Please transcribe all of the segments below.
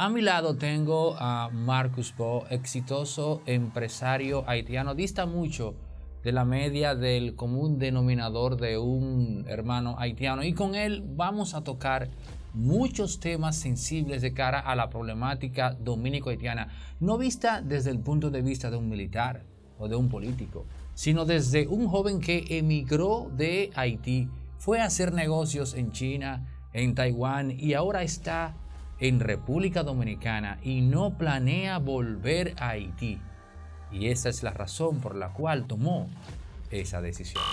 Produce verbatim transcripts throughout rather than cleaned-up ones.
A mi lado tengo a Marcus Bo, exitoso empresario haitiano. Dista mucho de la media del común denominador de un hermano haitiano. Y con él vamos a tocar muchos temas sensibles de cara a la problemática dominico-haitiana. No vista desde el punto de vista de un militar o de un político, sino desde un joven que emigró de Haití, fue a hacer negocios en China, en Taiwán y ahora está en República Dominicana y no planea volver a Haití. Y esa es la razón por la cual tomó esa decisión.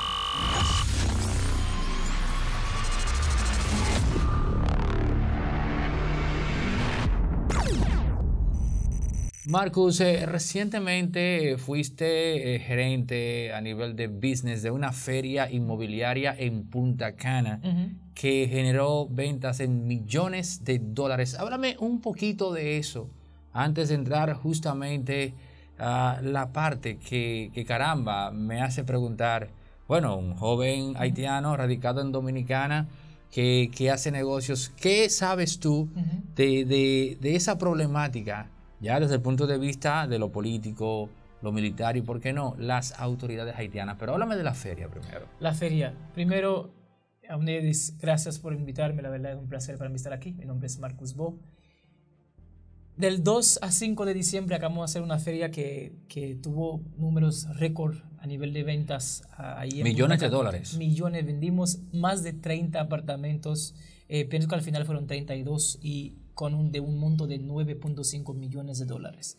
Marcus, eh, recientemente fuiste eh, gerente a nivel de business de una feria inmobiliaria en Punta Cana uh-huh. que generó ventas en millones de dólares. Háblame un poquito de eso antes de entrar justamente a la parte que, que caramba me hace preguntar, bueno, un joven haitiano radicado en Dominicana que, que hace negocios, ¿qué sabes tú uh-huh. de, de, de esa problemática? Ya desde el punto de vista de lo político, lo militar y, ¿por qué no?, las autoridades haitianas. Pero háblame de la feria primero. La feria. Primero, a ustedes, gracias por invitarme. La verdad es un placer para mí estar aquí. Mi nombre es Marcus Bo. Del dos a cinco de diciembre acabamos de hacer una feria que, que tuvo números récord a nivel de ventas. Ahí en Millones Punta, de dólares. Millones. Vendimos más de treinta apartamentos. Eh, pienso que al final fueron treinta y dos y con un, de un monto de nueve punto cinco millones de dólares.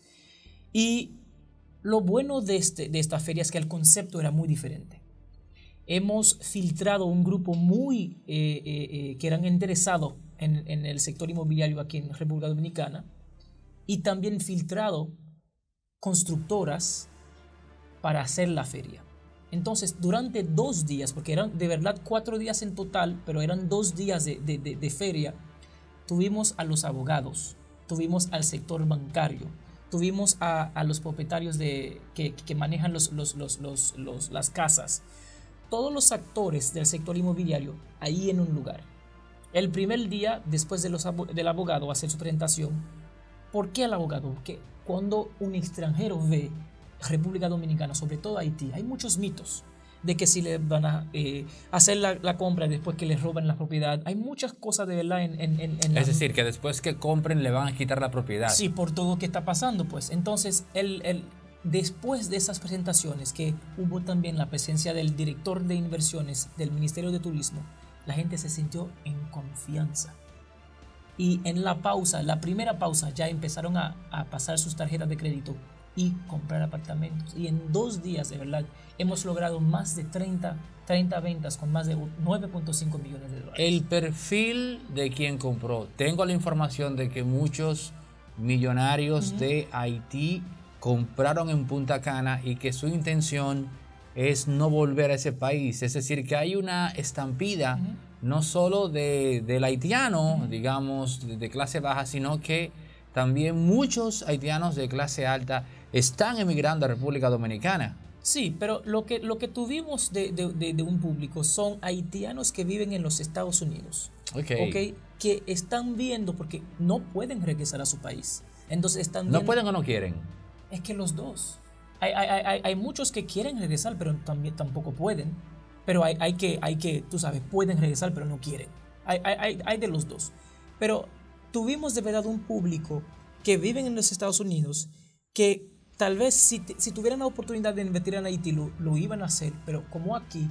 Y lo bueno de, este, de esta feria es que el concepto era muy diferente. Hemos filtrado un grupo muy eh, eh, eh, que eran interesados en, en el sector inmobiliario aquí en República Dominicana y también filtrado constructoras para hacer la feria. Entonces, durante dos días, porque eran de verdad cuatro días en total, pero eran dos días de, de, de, de feria, tuvimos a los abogados, tuvimos al sector bancario, tuvimos a, a los propietarios de, que, que manejan los, los, los, los, los, las casas, todos los actores del sector inmobiliario ahí en un lugar. El primer día, después de los, del abogado hacer su presentación, ¿por qué al abogado? Porque cuando un extranjero ve República Dominicana, sobre todo Haití, hay muchos mitos de que si le van a eh, hacer la, la compra después que les roban la propiedad. Hay muchas cosas de verdad en, en, en, en Es la... decir, que después que compren le van a quitar la propiedad. Sí, por todo lo que está pasando, pues. Entonces, el, el, después de esas presentaciones, que hubo también la presencia del director de inversiones del Ministerio de Turismo, la gente se sintió en confianza. Y en la pausa, la primera pausa, ya empezaron a, a pasar sus tarjetas de crédito y comprar apartamentos. Y en dos días, de verdad, hemos logrado más de treinta, treinta ventas con más de nueve punto cinco millones de dólares. El perfil de quien compró. Tengo la información de que muchos millonarios uh-huh. de Haití compraron en Punta Cana y que su intención es no volver a ese país. Es decir, que hay una estampida uh-huh. no solo de, del haitiano, uh-huh. digamos, de, de clase baja, sino que también muchos haitianos de clase alta están emigrando a República Dominicana. Sí, pero lo que, lo que tuvimos de, de, de, de un público son haitianos que viven en los Estados Unidos. Okay. Okay, que están viendo, porque no pueden regresar a su país. Entonces están viendo, ¿no pueden o no quieren? Es que los dos. Hay, hay, hay, hay muchos que quieren regresar, pero también tampoco pueden. Pero hay, hay, que, hay que, tú sabes, pueden regresar, pero no quieren. Hay, hay, hay de los dos. Pero tuvimos de verdad un público que viven en los Estados Unidos que tal vez si, si tuvieran la oportunidad de invertir en Haití lo, lo iban a hacer, pero como aquí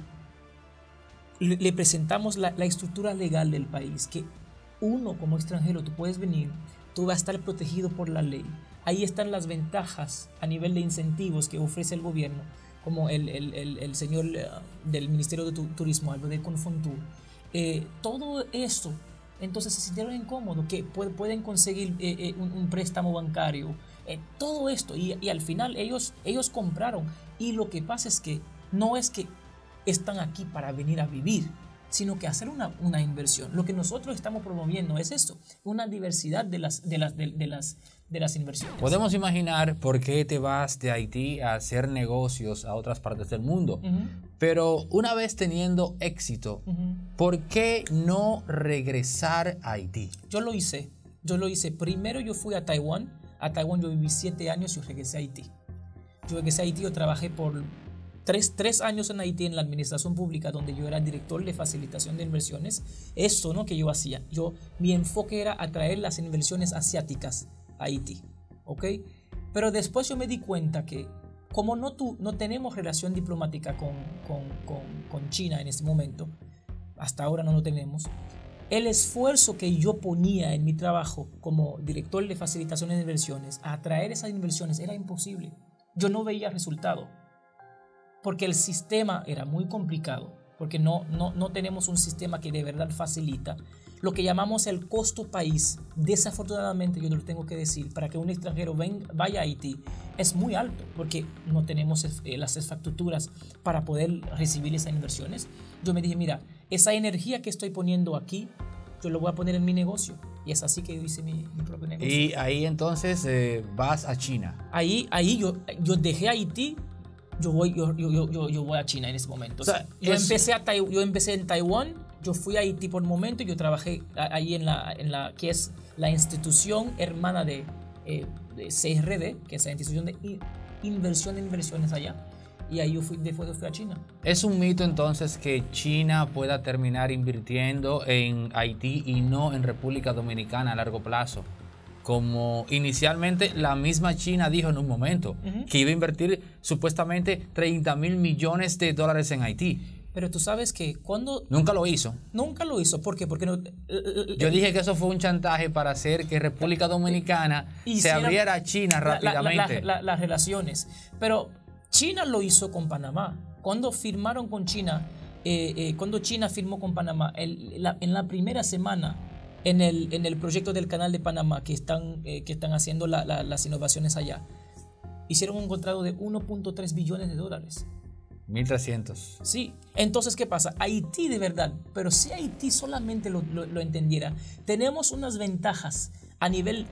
le, le presentamos la, la estructura legal del país, que uno como extranjero tú puedes venir, tú vas a estar protegido por la ley. Ahí están las ventajas a nivel de incentivos que ofrece el gobierno, como el, el, el, el señor del Ministerio de Turismo, algo de Confontur. Eh, todo esto. Entonces se sintieron incómodos, que pueden conseguir eh, eh, un, un préstamo bancario, eh, todo esto, y, y al final ellos, ellos compraron. Y lo que pasa es que no es que están aquí para venir a vivir, sino que hacer una, una inversión. Lo que nosotros estamos promoviendo es esto, una diversidad de las, de las, de, de las, de las inversiones. Podemos imaginar por qué te vas de Haití a hacer negocios a otras partes del mundo. Uh-huh. Pero una vez teniendo éxito, uh-huh. ¿por qué no regresar a Haití? Yo lo hice. Yo lo hice, primero yo fui a Taiwán, a Taiwán yo viví siete años y yo regresé a Haití. Yo regresé a Haití, yo trabajé por tres, tres años en Haití en la administración pública, donde yo era director de facilitación de inversiones. Esto, ¿no?, que yo hacía. Yo, mi enfoque era atraer las inversiones asiáticas a Haití, ¿ok? Pero después yo me di cuenta que como no, tu, no tenemos relación diplomática con, con, con, con China en este momento, hasta ahora no lo tenemos, el esfuerzo que yo ponía en mi trabajo como director de facilitación de inversiones a atraer esas inversiones era imposible. Yo no veía resultado, porque el sistema era muy complicado, porque no, no, no tenemos un sistema que de verdad facilita. Lo que llamamos el costo país, desafortunadamente, yo lo tengo que decir, para que un extranjero venga, vaya a Haití, es muy alto, porque no tenemos eh, las infraestructuras para poder recibir esas inversiones. Yo me dije, mira, esa energía que estoy poniendo aquí, yo lo voy a poner en mi negocio. Y es así que yo hice mi, mi propio negocio. Y ahí entonces eh, vas a China. Ahí, ahí yo, yo dejé Haití, yo voy, yo, yo, yo, yo voy a China en ese momento. O sea, yo, es... empecé a Tai, yo empecé en Taiwán, yo fui a Haití por un momento y yo trabajé ahí en la, en la que es la institución hermana de, eh, de C R D, que es la institución de inversión de inversiones allá. Y ahí yo fui, después fui a China. ¿Es un mito entonces que China pueda terminar invirtiendo en Haití y no en República Dominicana a largo plazo? Como inicialmente la misma China dijo en un momento, uh-huh, que iba a invertir supuestamente treinta mil millones de dólares en Haití. Pero tú sabes que cuando... Nunca lo hizo. Nunca lo hizo. ¿Por qué? Porque no... Yo dije que eso fue un chantaje para hacer que República Dominicana se abriera a China rápidamente. La, la, la, las relaciones. Pero China lo hizo con Panamá. Cuando firmaron con China, eh, eh, cuando China firmó con Panamá, el, la, en la primera semana, en el, en el proyecto del Canal de Panamá, que están, eh, que están haciendo la, la, las innovaciones allá, hicieron un contrato de uno punto tres billones de dólares. mil trescientos. Sí, entonces ¿qué pasa? Haití de verdad, pero si Haití solamente lo, lo, lo entendiera, tenemos unas ventajas a nivel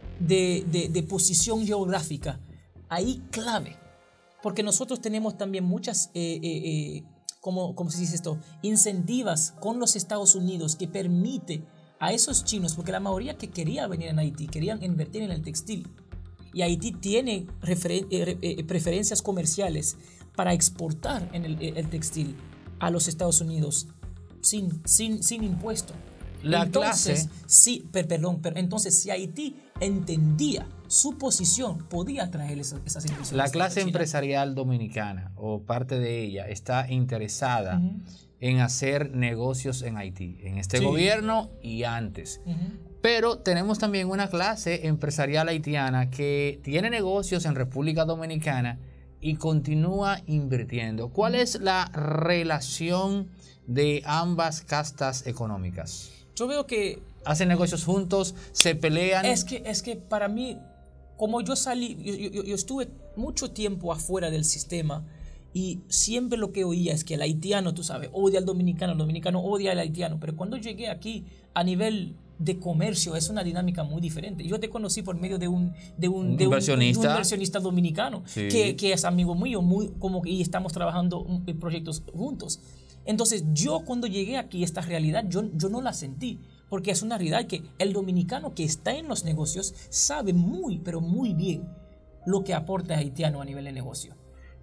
de, de, de posición geográfica ahí clave, porque nosotros tenemos también muchas, eh, eh, eh, ¿cómo, cómo se dice esto? Incentivas con los Estados Unidos que permite a esos chinos, porque la mayoría que quería venir en Haití, querían invertir en el textil, y Haití tiene referen- eh, eh, preferencias comerciales para exportar en el, el textil a los Estados Unidos sin, sin, sin impuesto. La entonces, clase... Sí, per, perdón, pero entonces si Haití entendía su posición, podía traer esas, esas inversiones. La clase empresarial dominicana, o parte de ella, está interesada uh-huh. en hacer negocios en Haití, en este sí. gobierno y antes. Uh-huh. Pero tenemos también una clase empresarial haitiana que tiene negocios en República Dominicana y continúa invirtiendo. ¿Cuál es la relación de ambas castas económicas? Yo veo que... ¿Hacen negocios juntos? ¿Se pelean? Es que, es que para mí, como yo salí, yo, yo, yo estuve mucho tiempo afuera del sistema y siempre lo que oía es que el haitiano, tú sabes, odia al dominicano, el dominicano odia al haitiano. Pero cuando llegué aquí a nivel de comercio es una dinámica muy diferente. Yo te conocí por medio de un, de un, de inversionista. un, de un inversionista dominicano sí. que, que es amigo mío muy, como que, y estamos trabajando en proyectos juntos. Entonces yo cuando llegué aquí, esta realidad yo, yo no la sentí, porque es una realidad que el dominicano que está en los negocios sabe muy, pero muy bien lo que aporta haitiano a nivel de negocio.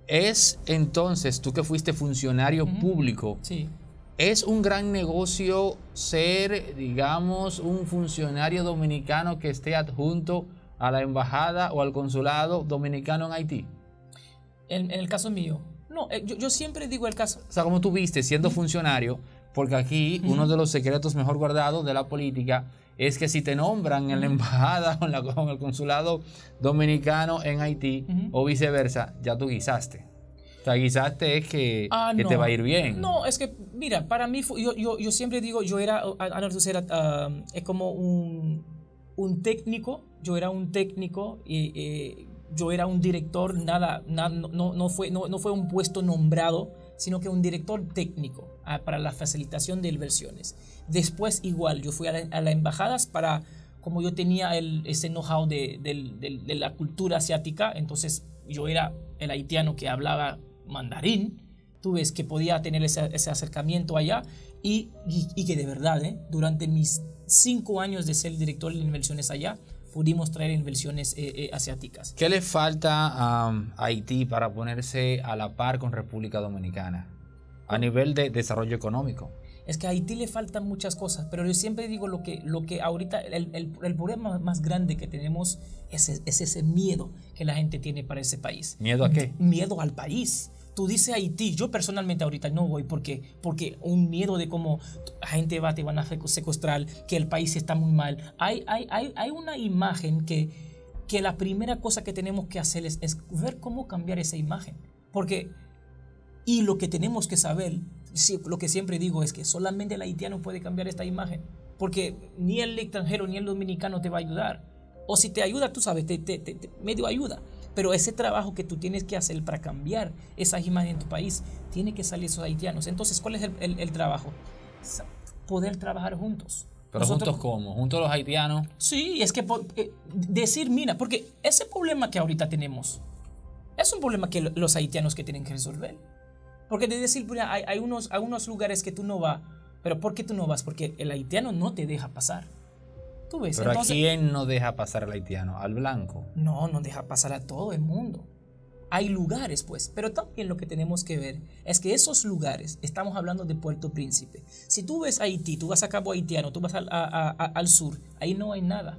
Es entonces, tú que fuiste funcionario uh-huh. público, sí. ¿es un gran negocio ser, digamos, un funcionario dominicano que esté adjunto a la embajada o al consulado dominicano en Haití? En, en el caso mío, no, yo, yo siempre digo el caso... O sea, como tú viste siendo uh-huh. funcionario, porque aquí uh-huh. uno de los secretos mejor guardados de la política es que si te nombran uh-huh. en la embajada o en, la, en el consulado dominicano en Haití uh-huh. o viceversa, ya tú guisaste. O sea, guisaste es que, ah, que no. te va a ir bien. No, es que, mira, para mí, yo, yo, yo siempre digo, yo era, antes era uh, es como un, un técnico, yo era un técnico y eh, yo era un director, nada, nada no, no, fue, no, no fue un puesto nombrado, sino que un director técnico uh, para la facilitación de inversiones. Después, igual, yo fui a, la, a las embajadas para, como yo tenía el, ese know-how de, de, de, de la cultura asiática, entonces yo era el haitiano que hablaba mandarín, Tú ves que podía tener ese, ese acercamiento allá y, y, y que de verdad, ¿eh? durante mis cinco años de ser director de inversiones allá, pudimos traer inversiones eh, eh, asiáticas. ¿Qué le falta um, a Haití para ponerse a la par con República Dominicana a nivel de desarrollo económico? Es que a Haití le faltan muchas cosas, pero yo siempre digo lo que, lo que ahorita, el, el, el problema más grande que tenemos es, es ese miedo que la gente tiene para ese país. ¿Miedo a qué? Miedo al país. Tú dices Haití, yo personalmente ahorita no voy porque, porque un miedo de cómo la gente va, te van a secuestrar, que el país está muy mal. Hay, hay, hay, hay una imagen que, que la primera cosa que tenemos que hacer es, es ver cómo cambiar esa imagen. Porque, y lo que tenemos que saber, sí, lo que siempre digo es que solamente el haitiano puede cambiar esta imagen. Porque ni el extranjero ni el dominicano te va a ayudar. O si te ayuda, tú sabes, te, te, te, te medio ayuda. Pero ese trabajo que tú tienes que hacer para cambiar esa imagen en tu país, tiene que salir esos haitianos. Entonces, ¿cuál es el, el, el trabajo? Poder trabajar juntos. ¿Pero Nosotros, juntos cómo? ¿Juntos los haitianos? Sí, es que eh, decir, mira, porque ese problema que ahorita tenemos es un problema que los haitianos que tienen que resolver. Porque de decir, mira, hay, hay, unos, hay unos lugares que tú no vas, pero ¿por qué tú no vas? Porque el haitiano no te deja pasar. ¿Tú ves? ¿Pero entonces, a quién no deja pasar al haitiano? ¿Al blanco? No, no deja pasar a todo el mundo. Hay lugares, pues, pero también lo que tenemos que ver es que esos lugares, estamos hablando de Puerto Príncipe. Si tú ves Haití, tú vas a Cabo Haitiano, tú vas al, a, a, a, al sur, ahí no hay nada.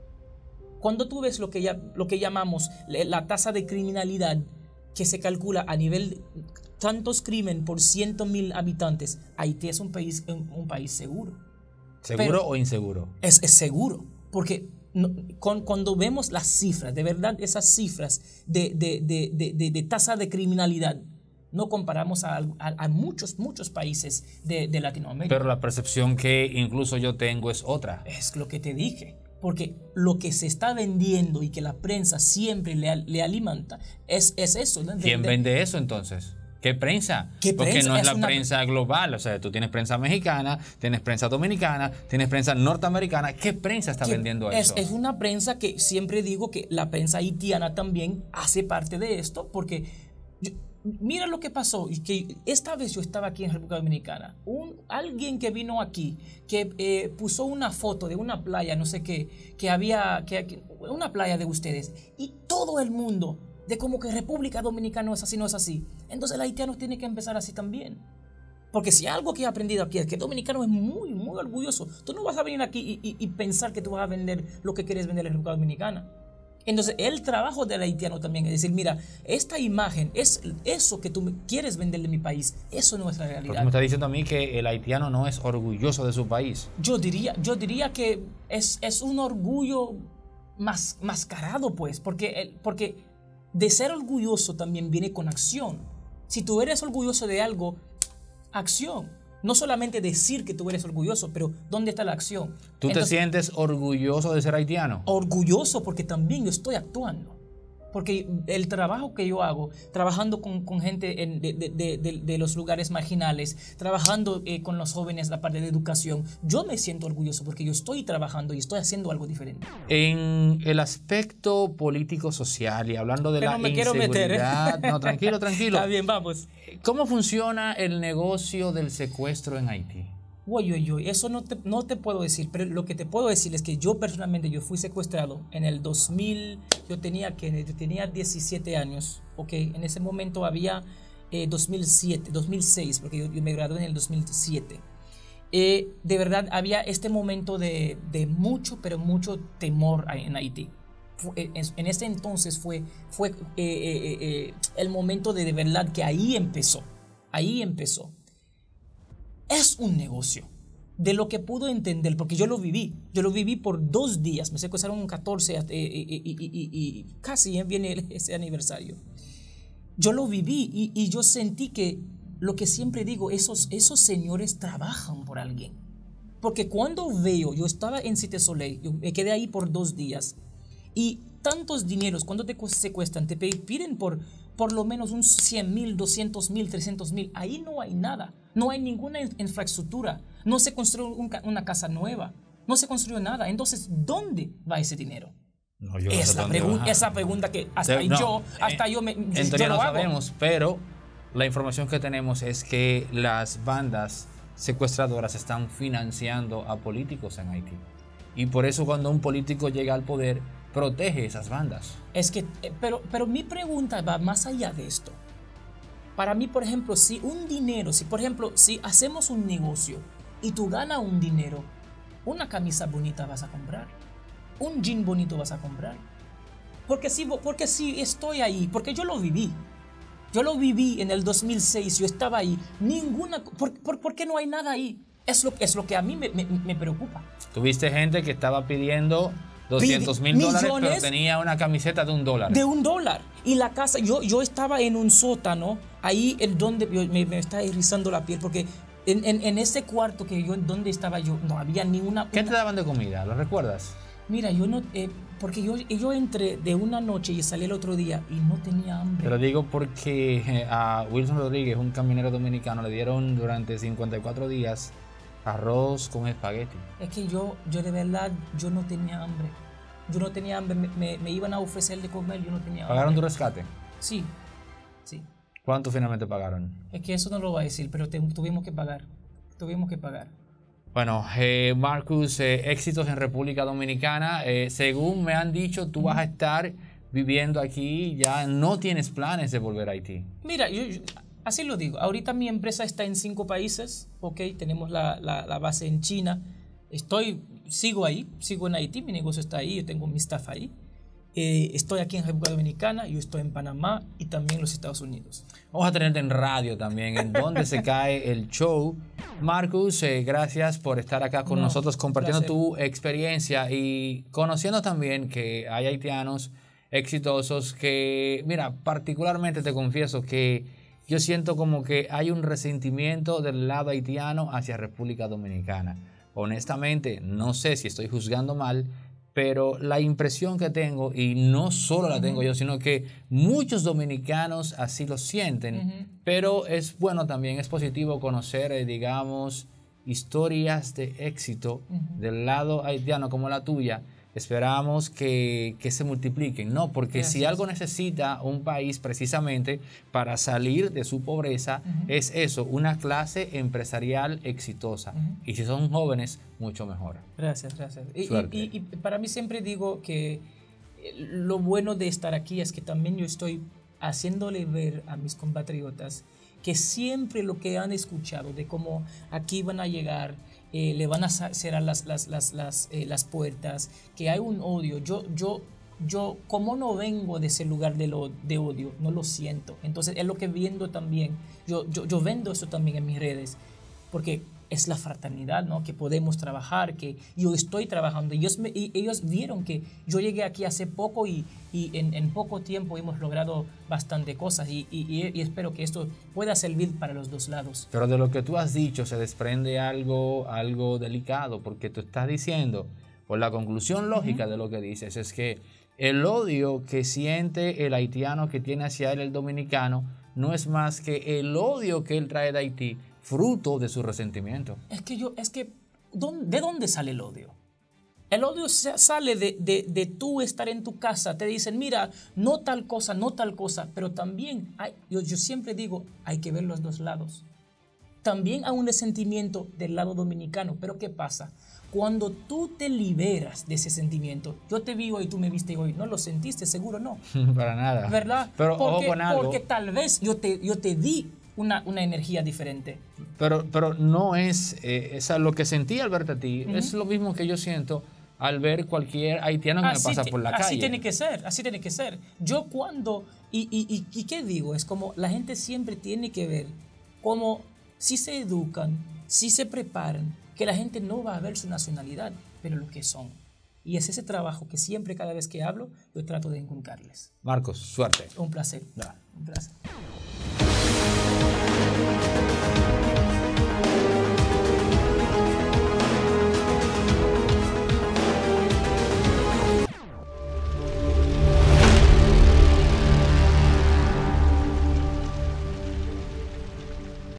Cuando tú ves lo que, ya, lo que llamamos la tasa de criminalidad que se calcula a nivel tantos crímenes por ciento mil habitantes, Haití es un país, un, un país seguro. ¿Seguro Pero o inseguro? Es, es seguro, porque no, con, cuando vemos las cifras, de verdad esas cifras de, de, de, de, de, de tasa de criminalidad, no comparamos a, a, a muchos, muchos países de, de Latinoamérica. Pero la percepción que incluso yo tengo es otra. Es lo que te dije, porque lo que se está vendiendo y que la prensa siempre le, le alimenta es, es eso. ¿No? ¿Quién de, vende eso entonces? ¿Qué prensa? ¿Qué Porque prensa? no es, es la una... prensa global. O sea, tú tienes prensa mexicana, tienes prensa dominicana, tienes prensa norteamericana. ¿Qué prensa está vendiendo es, eso? Es una prensa que siempre digo que la prensa haitiana también hace parte de esto, porque yo, mira lo que pasó. Que esta vez yo estaba aquí en República Dominicana. Un, alguien que vino aquí, que eh, puso una foto de una playa, no sé qué, que había, que, que, una playa de ustedes, y todo el mundo de como que República Dominicana no es así, no es así. Entonces el haitiano tiene que empezar así también. Porque si algo que he aprendido aquí es que el dominicano es muy, muy orgulloso. Tú no vas a venir aquí y, y, y pensar que tú vas a vender lo que quieres vender en la República Dominicana. Entonces el trabajo del haitiano también es decir, mira, esta imagen, es eso que tú quieres vender de mi país, eso no es la realidad. Porque me está diciendo a mí que el haitiano no es orgulloso de su país. Yo diría, yo diría que es, es un orgullo mas, mascarado, pues, porque... El, porque de ser orgulloso también viene con acción. Si tú eres orgulloso de algo, acción. No solamente decir que tú eres orgulloso, pero ¿dónde está la acción? ¿Tú Entonces, te sientes orgulloso de ser haitiano? Orgulloso porque también yo estoy actuando. Porque el trabajo que yo hago, trabajando con, con gente en, de, de, de, de los lugares marginales, trabajando eh, con los jóvenes la parte de educación, yo me siento orgulloso porque yo estoy trabajando y estoy haciendo algo diferente. En el aspecto político-social y hablando de Pero la me inseguridad... quiero meter, ¿eh? No, tranquilo, tranquilo. Está bien, vamos. ¿Cómo funciona el negocio del secuestro en Haití? Uy, uy, uy, eso no te, no te puedo decir, pero lo que te puedo decir es que yo personalmente, yo fui secuestrado en el dos mil, yo tenía, que, tenía diecisiete años, ok, en ese momento había eh, dos mil siete, dos mil seis, porque yo, yo me gradué en el dos mil siete. Eh, de verdad, había este momento de, de mucho, pero mucho temor en Haití. En, en ese entonces fue, fue eh, eh, eh, el momento de de verdad que ahí empezó, ahí empezó. Es un negocio, de lo que puedo entender, porque yo lo viví, yo lo viví por dos días, me secuestraron un catorce eh, y, y, y, y casi viene ese aniversario. Yo lo viví y, y yo sentí que, lo que siempre digo, esos, esos señores trabajan por alguien. Porque cuando veo, yo estaba en Cité Soleil, yo me quedé ahí por dos días, y tantos dineros, cuando te secuestran, te piden por, por lo menos un cien mil, doscientos mil, trescientos mil, ahí no hay nada. No hay ninguna infraestructura, no se construyó un, una casa nueva, no se construyó nada. Entonces, ¿dónde va ese dinero? No, yo es no la pregu esa pregunta que hasta de, no, yo, hasta eh, yo me en yo teoría lo no hago. sabemos, pero la información que tenemos es que las bandas secuestradoras están financiando a políticos en Haití. Y por eso cuando un político llega al poder, protege esas bandas. Es que, pero, pero mi pregunta va más allá de esto. Para mí, por ejemplo, si un dinero, si por ejemplo, si hacemos un negocio y tú ganas un dinero, una camisa bonita vas a comprar, un jean bonito vas a comprar. Porque si, porque si estoy ahí, porque yo lo viví. Yo lo viví en el dos mil seis, yo estaba ahí. Ninguna, ¿por, por, por qué no hay nada ahí? Es lo, es lo que a mí me, me, me preocupa. Tuviste gente que estaba pidiendo doscientos mil dólares, pero tenía una camiseta de un dólar. De un dólar. Y la casa, yo, yo estaba en un sótano, ahí en donde yo, me, me está erizando la piel, porque en, en, en ese cuarto que yo, donde estaba yo, no había ni una... ¿Qué una... te daban de comida? ¿Lo recuerdas? Mira, yo no... Eh, porque yo, yo entré de una noche y salí el otro día y no tenía hambre. Te lo digo porque eh, a Wilson Rodríguez, un camionero dominicano, le dieron durante cincuenta y cuatro días arroz con espagueti. Es que yo, yo de verdad, yo no tenía hambre. Yo no tenía hambre, me, me, me iban a ofrecer de comer, yo no tenía hambre. ¿Pagaron tu rescate? Sí, sí. ¿Cuánto finalmente pagaron? Es que eso no lo voy a decir, pero te, tuvimos que pagar. Tuvimos que pagar. Bueno, eh, Marcus, eh, éxitos en República Dominicana. Eh, según me han dicho, tú vas a estar viviendo aquí, ya no tienes planes de volver a Haití. Mira, yo, yo así lo digo. Ahorita mi empresa está en cinco países, ok, tenemos la, la, la base en China. Estoy, sigo ahí, sigo en Haití, mi negocio está ahí, yo tengo mi staff ahí. Eh, estoy aquí en República Dominicana, yo estoy en Panamá y también en los Estados Unidos. Vamos a tenerte en radio también, en donde se cae el show. Marcus, eh, gracias por estar acá con no, nosotros compartiendo placer. Tu experiencia y conociendo también que hay haitianos exitosos que, mira, particularmente te confieso que yo siento como que hay un resentimiento del lado haitiano hacia República Dominicana. Honestamente, no sé si estoy juzgando mal, pero la impresión que tengo, y no solo la tengo uh-huh. yo, sino que muchos dominicanos así lo sienten, uh-huh. pero es bueno también, es positivo conocer, eh, digamos, historias de éxito uh-huh. del lado haitiano como la tuya. Esperamos que, que se multipliquen, ¿no? Porque Gracias. Si algo necesita un país precisamente para salir de su pobreza, uh-huh. es eso, una clase empresarial exitosa. Uh-huh. Y si son jóvenes, mucho mejor. Gracias, gracias. Y, y, y, y para mí siempre digo que lo bueno de estar aquí es que también yo estoy haciéndole ver a mis compatriotas que siempre lo que han escuchado de cómo aquí van a llegar, eh, le van a cerrar las, las, las, las, eh, las puertas, que hay un odio. Yo, yo, yo como no vengo de ese lugar de, lo, de odio, no lo siento. Entonces es lo que viendo también, yo, yo, yo vendo eso también en mis redes, porque es la fraternidad, ¿no? Que podemos trabajar, que yo estoy trabajando. Y ellos, me, y ellos vieron que yo llegué aquí hace poco y, y en, en poco tiempo hemos logrado bastante cosas y, y, y espero que esto pueda servir para los dos lados. Pero de lo que tú has dicho se desprende algo, algo delicado, porque tú estás diciendo, por la conclusión lógica uh-huh. de lo que dices, es que el odio que siente el haitiano que tiene hacia él el dominicano no es más que el odio que él trae de Haití, fruto de su resentimiento. Es que yo, es que, ¿de dónde sale el odio? El odio sale de, de, de tú estar en tu casa, te dicen, mira, no tal cosa, no tal cosa, pero también, hay, yo, yo siempre digo, hay que ver los dos lados. También hay un resentimiento del lado dominicano, pero ¿qué pasa? Cuando tú te liberas de ese sentimiento, yo te vi hoy, tú me viste hoy, ¿no lo sentiste? Seguro no. Para nada. ¿Verdad? Pero porque, ojo con algo. Porque tal vez yo te, yo te di Una, una energía diferente. Pero, pero no es, eh, esa, lo que sentí al verte a ti, uh-huh. es lo mismo que yo siento al ver cualquier haitiano que así me pasa te, por la así calle. Así tiene que ser, así tiene que ser. Yo cuando, y, y, y, y ¿qué digo? Es como la gente siempre tiene que ver cómo si se educan, si se preparan, que la gente no va a ver su nacionalidad, pero lo que son. Y es ese trabajo que siempre, cada vez que hablo, yo trato de inculcarles. Marcos, suerte. Un placer. Da. Un placer.